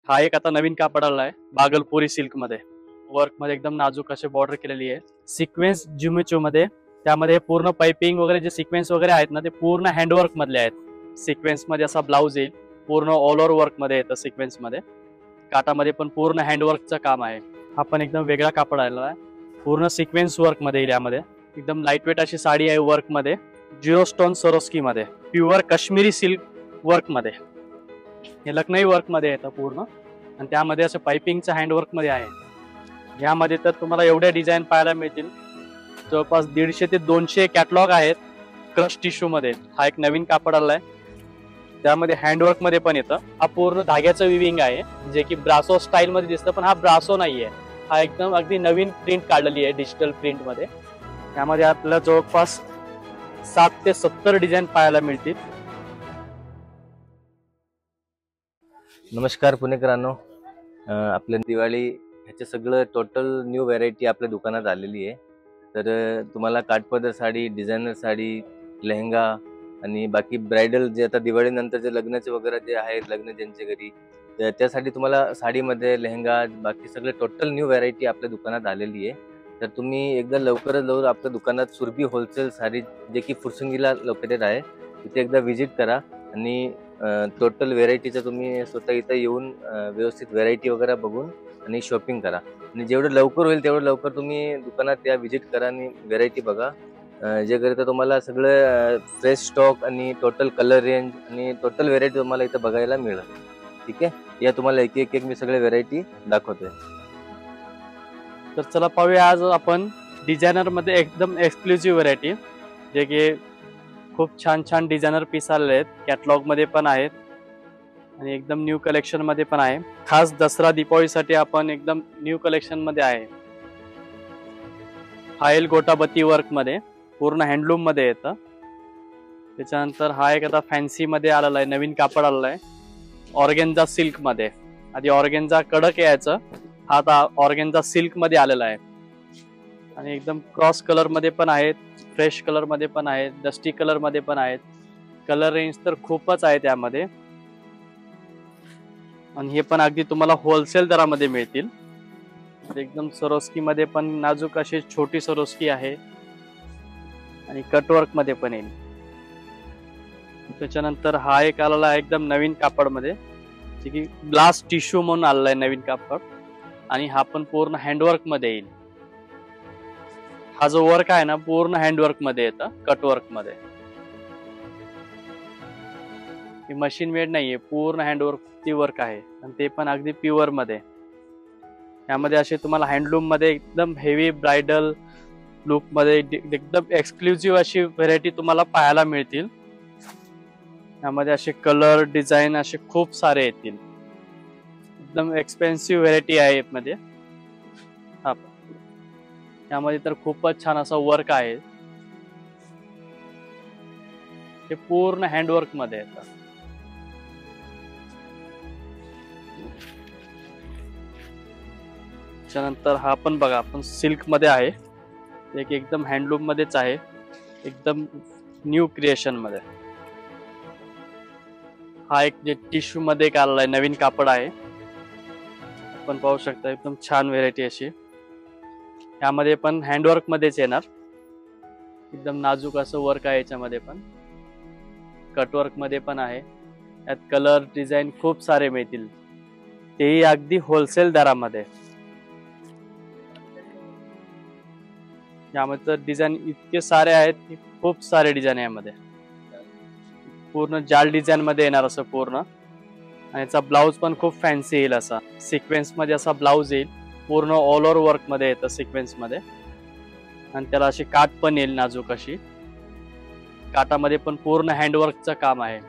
हा एक आता नवीन कापड आलाय बागलपुरी सिल्क मध्ये, वर्क मध्ये एकदम नाजूक असे बॉर्डर केलेली आहे सिक्वेन्स जिमिचू मध्ये। त्यामध्ये पूर्ण पाइपिंग वगैरे जे सिक्वेन्स वगैरे आहेत ना ते पूर्ण हँडवर्क मधले आहेत। सिक्वेन्स मध्ये असा ब्लाउज येईल, पूर्ण ऑल ओव्हर वर्क मध्ये येतं सिक्वेन्स मध्ये। काटामध्ये पण पूर्ण हँडवर्कचं काम आहे। हा पण एकदम वेगळा कापड आलेला आहे, पूर्ण सिक्वेन्स वर्क मध्ये येईल। यामध्ये एकदम लाईट वेट अशी साडी आहे वर्क मध्ये, जिरो स्टोन सरोस्की मध्ये, प्युअर काश्मीरी सिल्क वर्क मध्ये। हे लखनई वर्क मध्ये येतं पूर्ण, आणि त्यामध्ये असं पाइपिंगचं हँडवर्क मध्ये आहे। यामध्ये तर तुम्हाला एवढ्या डिझाईन पाहायला मिळतील, जवळपास 150 ते 200 कॅटलॉग आहेत क्रश टिश्यू मध्ये। हा एक नवीन कापड आलाय, त्यामध्ये हँडवर्क मध्ये पण येतं। हा पूर्ण धाग्याचं विविंग आहे, जे की ब्रासो स्टाईल मध्ये दिसतं, पण हा ब्रासो नाहीये, हा एकदम अगदी नवीन प्रिंट काढलेली आहे डिजिटल प्रिंट मध्ये। त्यामध्ये आपल्याला जवळपास 60 ते 70 डिझाईन पाहायला मिळतील। नमस्कार पुणेकरांनो, आपल्या दिवाळी ह्याचे सगळं टोटल न्यू व्हरायटी आपल्या दुकानात आलेली आहे। तर तुम्हाला काठपदर साडी, डिझायनर साडी, लेहंगा आणि बाकी ब्रायडल जे आता दिवाळीनंतर जे लग्नाचे वगैरे जे आहेत, लग्न ज्यांच्या घरी, तर त्यासाठी तुम्हाला साडीमध्ये लेहंगा बाकी सगळे टोटल न्यू व्हरायटी आपल्या दुकानात आलेली आहे। तर तुम्ही एकदा लवकरात लवकर आपल्या दुकानात सुरभी होलसेल साडी, जे की फुरसंगीला लोकेटेड आहे, तिथे एकदा व्हिजिट करा आणि टोटल व्हेरायटीचं तुम्ही स्वतः इथं येऊन व्यवस्थित व्हेरायटी वगैरे बघून आणि शॉपिंग करा। आणि जेवढं लवकर होईल तेवढं लवकर तुम्ही दुकानात या, व्हिजिट करा आणि व्हेरायटी बघा, जे करिता तुम्हाला सगळं फ्रेश स्टॉक आणि टोटल कलर रेंज आणि टोटल व्हेरायटी तुम्हाला इथं बघायला मिळेल। ठीक आहे, या तुम्हाला एक एक मी सगळे व्हेरायटी दाखवतोय। तर चला पाहूया आज आपण डिझायनर मध्ये एकदम एक्सक्लुझिव्ह व्हरायटी, जे की खूप छान छान डिझायनर पीस आलेले आहेत, कॅटलॉग मध्ये पण आहेत आणि एकदम न्यू कलेक्शन मध्ये पण आहे। खास दसरा दिवाळीसाठी आपण एकदम न्यू कलेक्शन मध्ये आहे। हायल गोटाबत्ती वर्क मध्ये पूर्ण हँडलूम मध्ये येतं। त्याच्यानंतर हा एक आता फॅन्सी मध्ये आलेला आहे, नवीन कापड आलेला आहे ऑर्गेन्झा सिल्क मध्ये। आधी ऑर्गेन्झा कडक यायचं, हा आता ऑर्गेन्झा सिल्क मध्ये आलेला आहे आणि एकदम क्रॉस कलर मध्ये पण आहेत, फ्रेश कलर मध्ये पण आहेत, डस्टी कलर मध्ये पण आहेत। कलर रेंज तर खूपच आहे त्यामध्ये, आणि हे पण अगदी तुम्हाला होलसेल दरामध्ये मिळतील। एकदम सरोस्की मध्ये पण नाजूक अशी छोटी सरोस्की आहे आणि कटवर्क मध्ये पण येईल। त्याच्यानंतर हा एक आलेला आहे एकदम नवीन कापड मध्ये, जे की ग्लास टिश्यू म्हणून आलेला आहे नवीन कापड, आणि हा पण पूर्ण हँडवर्क मध्ये येईल। हा जो वर्क आहे ना पूर्ण हँडवर्क मध्ये येतं, कटवर्क मध्ये। मशीन मेड नाहीये, पूर्ण हँडवर्क ची वर्क आहे, आणि ते पण अगदी प्युअर मध्ये। यामध्ये असे तुम्हाला हँडलूम मध्ये एकदम हेवी ब्रायडल लुक मध्ये एकदम एक्सक्लुझिव्ह अशी व्हरायटी तुम्हाला पाहायला मिळतील। यामध्ये असे कलर डिझाईन असे खूप सारे येतील, एकदम एक्सपेन्सिव्ह व्हरायटी आहे यामध्ये। हा यामध्ये तर खूपच छान असा वर्क आहे, हे पूर्ण हँडवर्क मध्ये येतं। त्यानंतर हा पण बघा, आपण सिल्क मध्ये आहे, एक एकदम हँडलूम मध्येच आहे, एकदम न्यू क्रिएशन मध्ये। हा एक जे टिश्यू मध्ये एक आलेला आहे नवीन कापड आहे, आपण पाहू शकता एकदम छान व्हेरायटी अशी। यामध्ये पण हँडवर्क मध्येच येणार, एकदम नाजूक असं वर्क आहे याच्यामध्ये पण, कटवर्क मध्ये पण आहे। यात कलर डिझाईन खूप सारे मिळतील, तेही अगदी होलसेल दरामध्ये। यामध्ये तर डिझाईन इतके सारे आहेत की खूप सारे डिझाईन आहे यामध्ये, पूर्ण जाल डिझाईन मध्ये येणार असं पूर्ण, आणि याचा ब्लाउज पण खूप फॅन्सी येईल, असा सिक्वेन्स मध्ये असा ब्लाउज येईल, पूर्ण ऑल ओव्हर वर्क मध्ये येतं सिक्वेन्स मध्ये, आणि त्याला अशी काठ पण येईल नाजूक अशी, काठामध्ये पण पूर्ण हँडवर्कचं काम आहे।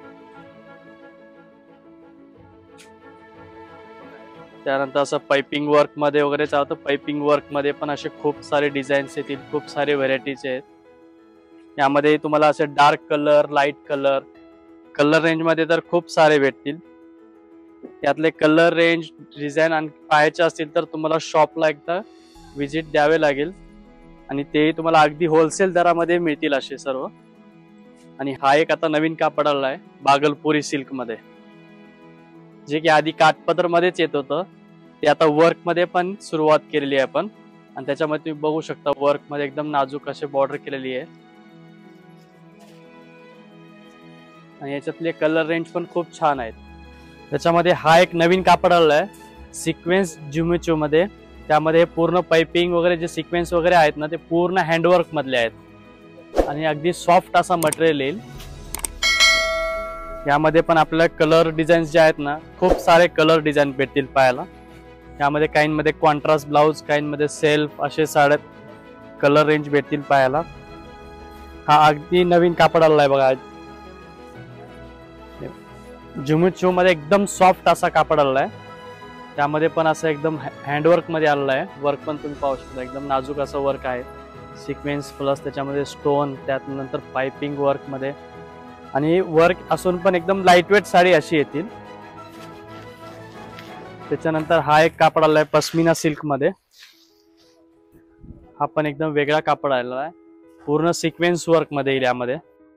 त्यानंतर असं पाइपिंग वर्क मध्ये वगैरे चालतं, पाइपिंग वर्क मध्ये पण असे खूप सारे डिझाईन्स येतील, खूप सारे व्हेरायटीज आहेत। यामध्ये तुम्हाला असे dark colour, light colour, colour range मध्ये तर खूप सारे भेटतील। यातले कलर रेंज डिझाईन आणि पाहायचे असतील तर तुम्हाला शॉपला एकदा व्हिजिट द्यावे लागेल, आणि तेही तुम्हाला अगदी होलसेल दरामध्ये मिळतील असे सर्व। आणि हा एक आता नवीन कापड आला आहे बागलपुरी सिल्क मध्ये, जे की आधी काठपदर मध्येच येत होतं ते आता वर्क मध्ये पण सुरुवात केलेली आहे आपण. आणि त्याच्यामध्ये तुम्ही बघू शकता वर्क मध्ये एकदम नाजूक असे बॉर्डर केलेली आहे. आणि याच्यातले कलर रेंज पण खूप छान आहेत. त्याच्यामध्ये हा एक नवीन कापड आलाय सिक्वेन्स जिम्युचो मध्ये. त्यामध्ये पूर्ण पाइपिंग वगैरे जे सिक्वेन्स वगैरे आहेत ना ते पूर्ण हँडवर्क मधले आहेत आणि अगदी सॉफ्ट असा मटेरियल येईल. यामध्ये पण आपल्याला कलर डिझाईन्स जे आहेत ना खूप सारे कलर डिझाईन भेटतील पाहायला. यामध्ये काहींमध्ये कॉन्ट्रास्ट ब्लाउज, काहींमध्ये सेल्फ असे साड्यात कलर रेंज भेटतील पाहायला. हा अगदी नवीन कापड आलाय बघा. जिम्युचो मध्ये एकदम सॉफ्ट असा कापड आलाय. त्यामध्ये पण असं एकदम हँडवर्क मध्ये आलेलं आहे. वर्क पण तुम्ही पाहू शकता एकदम नाजूक असं वर्क आहे. सिक्वेन्स प्लस त्याच्यामध्ये स्टोन, त्यानंतर पाइपिंग वर्क मध्ये आणि वर्क असून पण एकदम लाईटवेट साडी अशी येतील. त्याच्यानंतर हा एक कापड आलाय पश्मिना सिल्क मध्ये. हा पण एकदम वेगळा कापड आलेला आहे. पूर्ण सिक्वेन्स वर्क मध्ये येईल यामध्ये.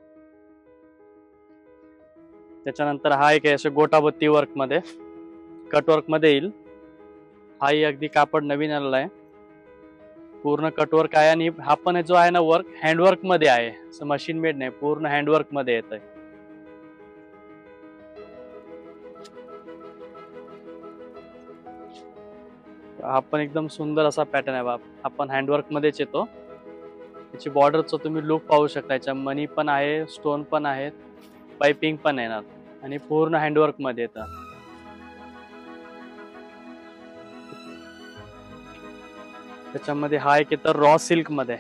त्याच्यानंतर हा एक आहे गोटाबत्ती वर्क मध्ये, कटवर्क मध्ये येईल. हाही अगदी कापड नवीन आलेला आहे. पूर्ण कटवर्क आहे आणि हा पण जो आहे ना वर्क हँडवर्क मध्ये आहे, असं मशीन मेड नाही, पूर्ण हँडवर्क मध्ये येत आहे. हा पण एकदम सुंदर असा पॅटर्न आहे बाप. आपण हँडवर्क मध्येच येतो. त्याची बॉर्डरचं तुम्ही लुक पाहू शकता. याच्या मनी पण आहे, स्टोन पण आहेत, पाइपिंग पण येणार आणि पूर्ण हँडवर्क मध्ये येतात. त्याच्यामध्ये हा एक येतं रॉ सिल्क मध्ये.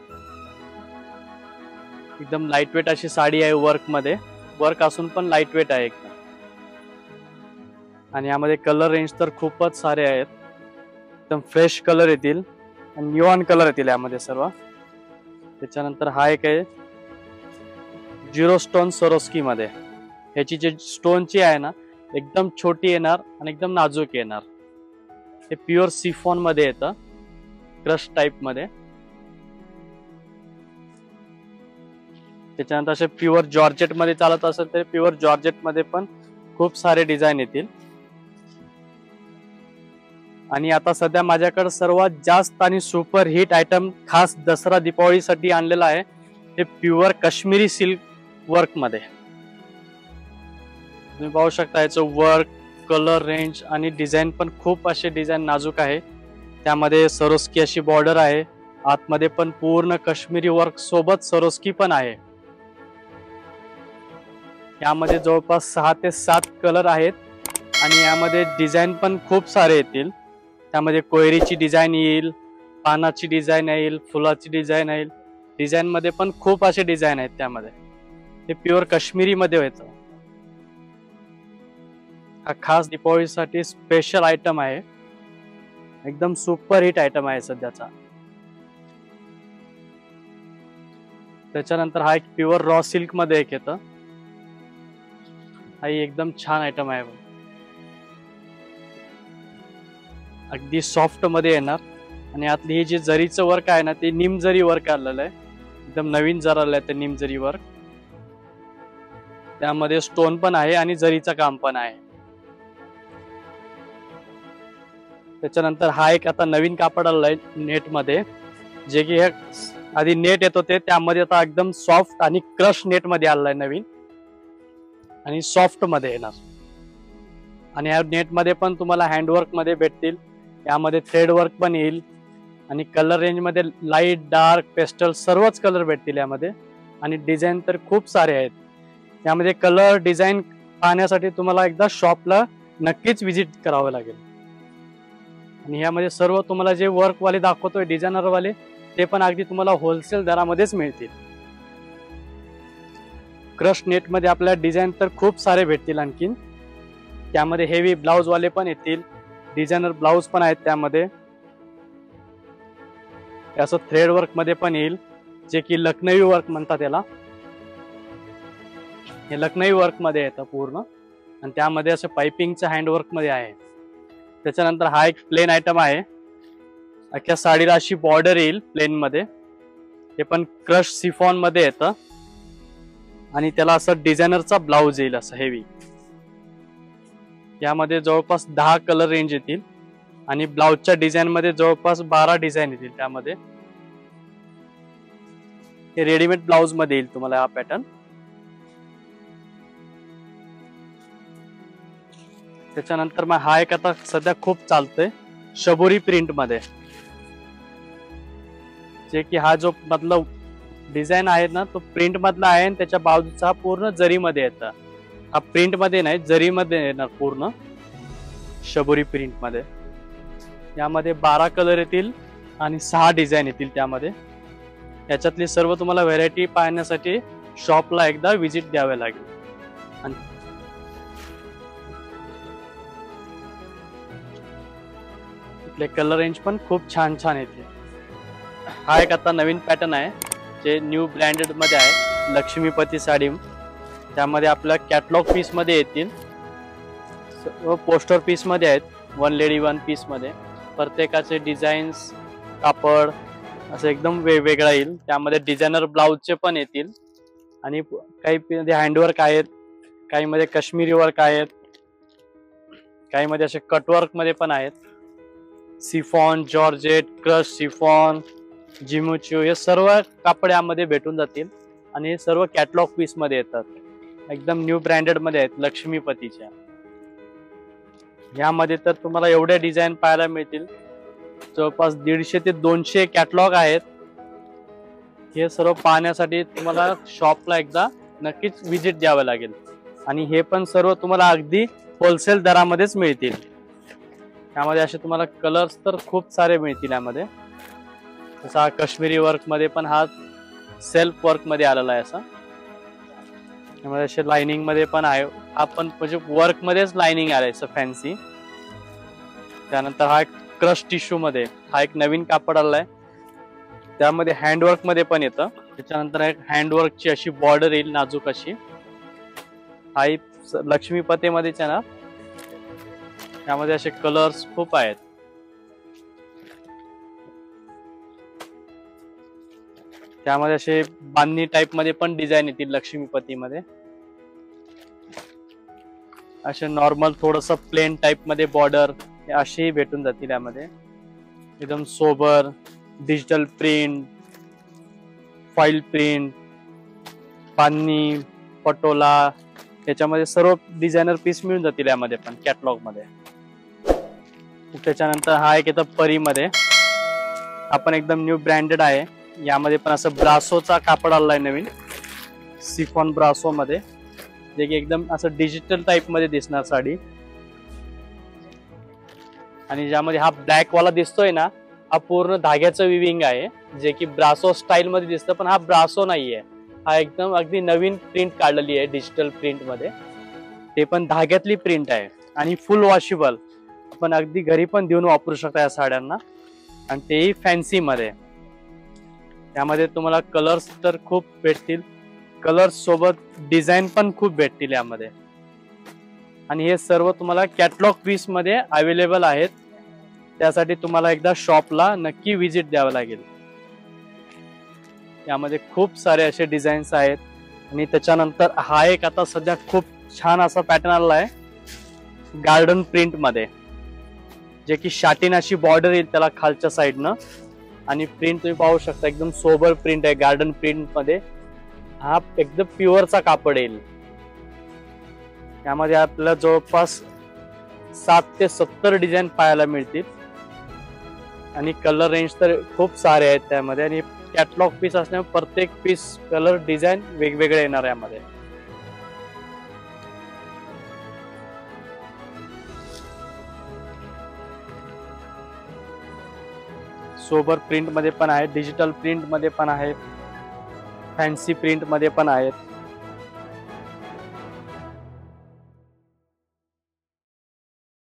एकदम लाईटवेट अशी साडी आहे वर्क मध्ये. वर्क असून पण लाईटवेट आहे एकदम. आणि यामध्ये कलर रेंज तर खूपच सारे आहेत. एकदम फ्रेश कलर येतील आणि निऑन कलर येतील यामध्ये सर्व. त्याच्यानंतर हा एक आहे झिरो स्टोन सरोस्की मध्ये. ह्याची जी स्टोनची आहे ना एकदम छोटी येणार आणि एकदम नाजूक येणार. हे प्युअर सिफॉन मध्ये येतं, क्रश टाइप मध्ये. त्याच्यानंतर असे प्युअर जॉर्जेट मध्ये चालत असेल तर प्युअर जॉर्जेट मध्ये पण खूप सारे डिझाईन येतील. आणि आता सध्या माझ्याकडे सर्वात जास्त आणि सुपर हिट आयटम खास दसरा दीपावलीसाठी आणलेला आहे. हे प्युअर काश्मीरी सिल्क वर्क मध्ये. तुम्ही पाहू शकता याचं वर्क, कलर रेंज आणि डिझाईन पण खूप असे डिझाईन नाजूक आहे. त्यामध्ये सरोस्की अशी बॉर्डर आहे. आतमध्ये पण पूर्ण काश्मीरी वर्क सोबत सरोस्की पण आहे. यामध्ये जवळपास 6 ते 7 कलर आहेत आणि यामध्ये डिझाईन पण खूप सारे येतील. त्यामध्ये कोयरीची डिझाईन येईल, पानाची डिझाईन येईल, फुलाची डिझाईन येईल. डिझाईन मध्ये पण खूप असे डिझाईन आहेत त्यामध्ये. हे प्युअर काश्मीरी मध्ये होतं. हा खास दीपावलीसाठी स्पेशल आयटम आहे. एकदम सुपर हिट आयटम आहे सध्याचा. त्याच्यानंतर हा एक प्युअर रॉ सिल्क मध्ये एक येतं. हा एकदम छान आयटम आहे. अगदी सॉफ्ट मध्ये येणार आणि आतली हे जे जरीचं वर्क आहे ना ते निम जरी वर्क आलेलं आहे. एकदम नवीन जर आलंय ते निम जरी वर्क. त्यामध्ये स्टोन पण आहे आणि जरीचं काम पण आहे. त्याच्यानंतर हा एक आता नवीन कापड आलाय नेट मध्ये, जे की आधी नेट येत होते त्यामध्ये आता एकदम सॉफ्ट आणि क्रश नेट मध्ये आलाय नवीन आणि सॉफ्ट मध्ये येणार. आणि या नेट मध्ये पण तुम्हाला हँडवर्क मध्ये भेटतील. यामध्ये थ्रेड वर्क पण येईल आणि कलर रेंज मध्ये लाईट, डार्क, पेस्टल सर्वच कलर भेटतील यामध्ये. आणि डिझाईन तर खूप सारे आहेत. यामध्ये कलर डिझाईन पाहण्यासाठी तुम्हाला एकदा शॉपला नक्कीच व्हिजिट करावं लागेल. आणि यामध्ये सर्व तुम्हाला जे वर्क वाले दाखवतोय डिझायनर वाले ते पण अगदी तुम्हाला होलसेल दरामध्येच मिळतील. क्रश नेट मध्ये आपल्याला डिझाईन तर खूप सारे भेटतील. आणखीन त्यामध्ये हेवी ब्लाउज वाले पण येतील, डिझायनर ब्लाउज पण आहेत त्यामध्ये. असं थ्रेड वर्क मध्ये पण येईल, जे की लखनवी वर्क म्हणतात याला. हे लखनवी वर्क मध्ये येतं पूर्ण आणि त्यामध्ये असं पाइपिंगच्या हँडवर्क मध्ये आहे. त्याच्यानंतर हा एक प्लेन आयटम आहे. अख्ख्या साडीला अशी बॉर्डर येईल प्लेन मध्ये. हे पण क्रश सिफॉन मध्ये येतं आणि त्याला असं डिझायनरचा ब्लाउज येईल असं हेवी. यामध्ये जवळपास 10 कलर रेंज येतील आणि ब्लाउजच्या डिझाईन मध्ये जवळपास 12 डिझाईन येतील. त्यामध्ये हे रेडीमेड ब्लाउज मध्ये येईल तुम्हाला हा पॅटर्न. त्याच्यानंतर मग हा एक आता सध्या खूप चालतोय शबोरी प्रिंट मध्ये, जे की हा जो मतलब डिझाईन आहे ना तो प्रिंट मधला आहे आणि त्याच्या बाजूचा पूर्ण जरी मध्ये येतं. हा प्रिंट मध्ये नाही, जरी मध्ये येणार पूर्ण शबोरी प्रिंट मध्ये. यामध्ये 12 कलर येतील आणि 6 डिझाईन येतील त्यामध्ये. याच्यातली सर्व तुम्हाला व्हेरायटी पाहण्यासाठी शॉपला एकदा व्हिजिट द्यावे लागेल. आणि इथले कलर रेंज पण खूप छान छान येते. हा एक आता नवीन पॅटर्न आहे जे न्यू ब्रँडेड मध्ये आहे, लक्ष्मीपती साडी. त्यामध्ये आपल्या कॅटलॉग पीस मध्ये येतील, पोस्टर पीस मध्ये आहेत, 1 लेडी 1 पीस मध्ये. प्रत्येकाचे डिझाईन्स कापड असं एकदम वेगवेगळा येईल. त्यामध्ये डिझायनर ब्लाउजचे पण येतील आणि काही मध्ये हँडवर्क आहेत, काही मध्ये काश्मीरी वर्क आहेत, काही मध्ये असे कटवर्क मध्ये पण आहेत. Chiffon, georgette, crush chiffon, Jimmy Choo हे सर्व कापड यामध्ये भेटून जातील आणि हे सर्व कॅटलॉग पीस मध्ये येतात. एकदम न्यू ब्रँडेड मध्ये आहेत लक्ष्मीपतीच्या. यामध्ये तर तुम्हाला एवढे डिझाईन पाहायला मिळतील, जवळपास 150 ते 200 कॅटलॉग आहेत. हे सर्व पाहण्यासाठी तुम्हाला शॉपला एकदा नक्कीच व्हिजिट द्यावं लागेल आणि हे पण सर्व तुम्हाला अगदी होलसेल दरामध्येच मिळतील. यामध्ये असे तुम्हाला कलर्स तर खूप सारे मिळतील. यामध्ये जसा हा काश्मीरी वर्क मध्ये पण हा सेल्फ वर्क मध्ये आलेला आहे. असा यामध्ये असे लाइनिंग मध्ये पण आहे, हा पण म्हणजे वर्क मध्येच लाइनिंग आलाय असं फॅन्सी. त्यानंतर हा क्रश टिश्यू मध्ये हा एक नवीन कापड आलाय, त्यामध्ये हँडवर्क मध्ये पण येतं. त्याच्यानंतर एक हँडवर्कची अशी बॉर्डर येईल नाजूक अशी. हा लक्ष्मीपती मध्येच आहे ना. त्यामध्ये असे कलर्स खूप आहेत. त्यामध्ये असे बांधणी टाइप मध्ये पण डिझाईन येतील लक्ष्मीपती मध्ये. असे नॉर्मल थोडस प्लेन टाइप मध्ये बॉर्डर अशी भेटून जातील. यामध्ये एकदम sober digital print, foil print, bandhani, patola याच्यामध्ये सर्व डिझायनर पीस मिळून जातील यामध्ये पण कॅटलॉग मध्ये. त्याच्यानंतर हा एक येतं परी मध्ये, आपण एकदम न्यू ब्रँडेड आहे. यामध्ये पण असं ब्रासोचा कापड आलाय नवीन, सिफॉन ब्रासो मध्ये, जे की एकदम असं डिजिटल टाइप मध्ये दिसणार साडी. आणि ज्यामध्ये हा ब्लॅक वाला दिसतोय ना, हा पूर्ण धाग्याचं विविंग आहे, जे की ब्रासो स्टाईल मध्ये दिसतं, पण हा ब्रासो नाहीये. हा एकदम अगदी नवीन प्रिंट काढलेली आहे डिजिटल प्रिंट मध्ये. ते पण धाग्यातली प्रिंट आहे आणि फुल वॉशेबल. आपण अगदी घरी पण देऊन वापरू शकता या साड्यांना, आणि तेही फॅन्सी मध्ये. त्यामध्ये तुम्हाला कलर्स तर खूप भेटतील, कलर्स सोबत डिझाईन पण खूप भेटतील यामध्ये. आणि हे सर्व तुम्हाला कॅटलॉग पीस मध्ये अवेलेबल आहेत. त्यासाठी तुम्हाला एकदा शॉपला नक्की व्हिजिट द्यावं लागेल. यामध्ये खूप सारे असे डिझाईन्स आहेत. आणि त्याच्यानंतर हा एक आता सध्या खूप छान असा पॅटर्न आला आहे गार्डन प्रिंट मध्ये, जे की शाटीन अशी बॉर्डर येईल त्याला खालच्या साईडनं. आणि प्रिंट तुम्ही पाहू शकता, एकदम सोबर प्रिंट आहे गार्डन प्रिंट मध्ये. हा एकदम प्युअरचा कापड येईल. यामध्ये आपल्याला जवळपास 60 ते 70 डिझाईन पाहायला मिळतील आणि कलर रेंज तर खूप सारे आहेत त्यामध्ये. आणि कॅटलॉग पीस असल्यामुळे प्रत्येक पीस कलर डिझाईन वेगवेगळे येणार आहे यामध्ये. सोबर प्रिंट मध्ये पण आहे, डिजिटल प्रिंट मध्ये पण आहे, फॅन्सी प्रिंट मध्ये पण आहेत.